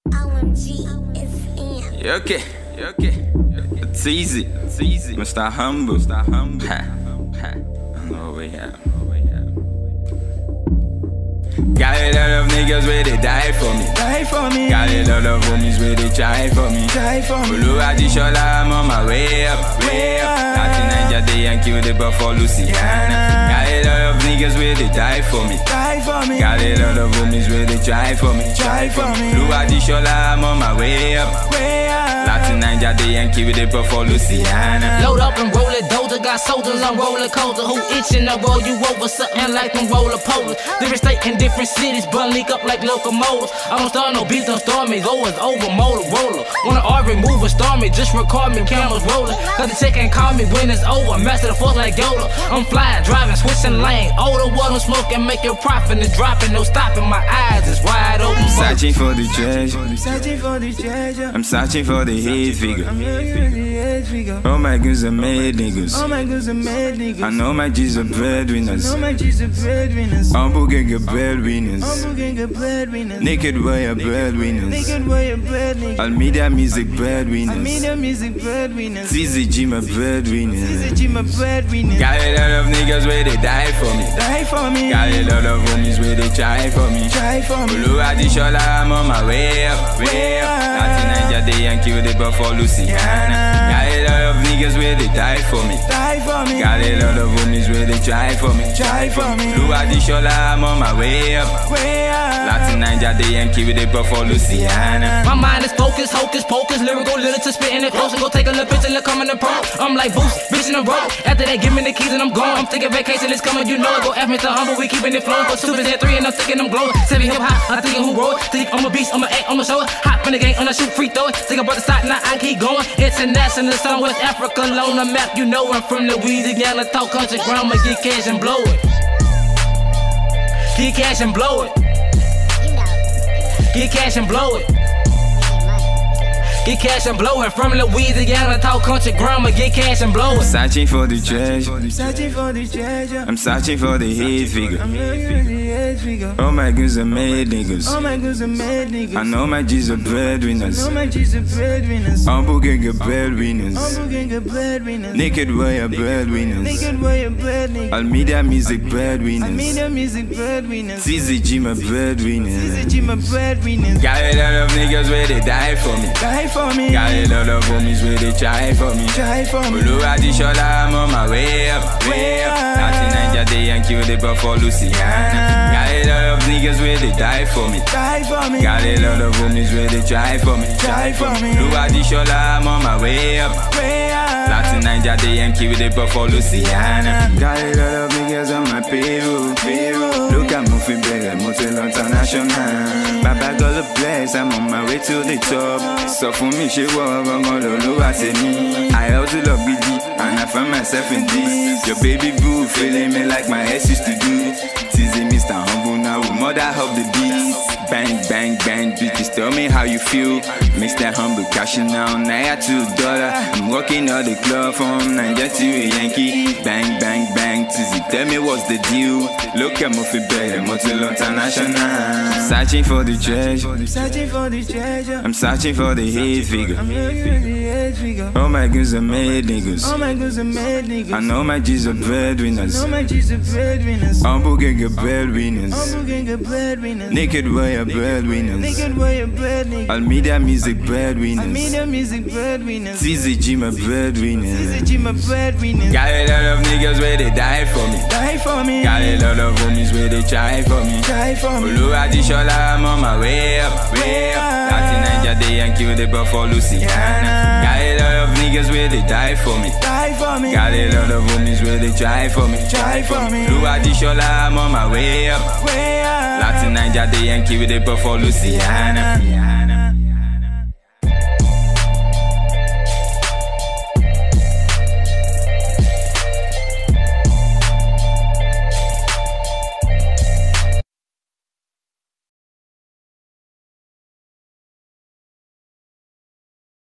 OMG, it's in. You okay? It's easy. Mr. Humble. Ha. I know we have. Got a lot of niggas where they die for me. Got a lot of homies where they try for me. Oluwadishola, I'm on my way up. Latin Niger, they Yankee with the Buffalo Luciana. Got a lot of niggas where they die for me. Got a lot of homies where they try for me. Oluwadishola, I'm on my way up. Latin Niger, they Yankee with the Buffalo Luciana. Load up and roll it, Doja got soldiers on roller coaster. Who itching to roll you over something like them roller poles? Different state and different cities, but leak up like locomotives. I don't start no beats, don't start me. Go is over Motorola. Wanna argue, move or storm me, just record me, cameras rolling. Cause the chick ain't call me when it's over. Master the force like Yoda. I'm flying, driving, switching lane. Older water smoking, make your profit and dropping, no stopping. My eyes is wide open. I'm searching for the treasure. I'm searching for the head figure. All my goons are made niggas. I know my G's are breadwinners. Humble gang are breadwinners. Naked warrior breadwinners. All media music breadwinners. CZG my breadwinners. Got a lot of niggas where they die for me. Got a lot of homies where they try for me. Oluwadishola, I'm on my way up. Latin Niger, they Yankee with the Buffalo Luciana. Got a lot of niggas where they die for me. Got a lot of homies where they try for me. Oluwadishola, I'm on my way up. Latin Niger, they Yankee with the Buffalo Luciana. My mind is focused, hocus pocus, lyrical literature, spitting it close and go take a look picture, look coming to pro. I'm like Boost, bitch in the road. After they give me the keys and I'm gone. I'm taking vacation, it's coming, you know it. Go F Mr. Humble, we keeping it flowing. But Super Z3 and I'm thinking I'm glowing. 7 hip hop, I'm thinking who roll. Think I'm a beast, I'm a act, I'm a show. Hop in the game, on a shoot free throw it. Think about the stop, now I keep going. International, some West Africa, on the map, you know I'm from Louisiana, talk country, grandma, get cash and blow it. Get cash and blow it. Get cash and blow it. Get cash and blow it. From Louisiana, talk country, grandma, get cash and blow it. Searching for the treasure. I'm searching for the head figure. All my goons are made niggas. I know my G's are breadwinners. Humble gang are breadwinners. Naked warrior breadwinners. All media music breadwinners. CZG my breadwinners. Got a lot of niggas where they die for me. Got a lot of homies where they try for me. Oluwadishola, I'm on my way up. Latin Niger, they Yankee with the Buffalo Luciana. Got a lot of niggas where they die for me. Got a lot of homies where they try for me. Oluwadishola, I'm on my way up. Latin Niger, they Yankee with the Buffalo Luciana. Got a lot of niggas on my payroll. Look at moving better, Motel International. Baba got a place, I'm on my way to the top. So for me, she was on Lolo, say me. I also love BD, and I find myself in this. Your baby boo feeling me like my ex used to do. Teasing Mr. Humble now, mother of the beats. Bang, bang, bang, bitches, tell me how you feel. Mr. Humble cashing out, Naira $2. I'm working all the club from Niger to a Yankee. Bang, bang, bang, Tizzy, tell me what's the deal. Look at Muffy Better, Motel International. Searching for the treasure. I'm searching for the head figure. All my goons are made niggas. I know my G's are breadwinners. Humble gang are breadwinners. Naked warrior breadwinners. All media music breadwinners. CZG my breadwinners. Got a lot of niggas where they die for me. Got a lot of homies where they try for me. Oluwadishola, I'm on my way up. Latin Niger, they Yankee with the Buffalo Luciana. Got a lot of niggas where they die for me. Got a lot of homies where they try for me. Oluwadishola, I'm on my way up. Latin Niger, they Yankee with the Buffalo Luciana.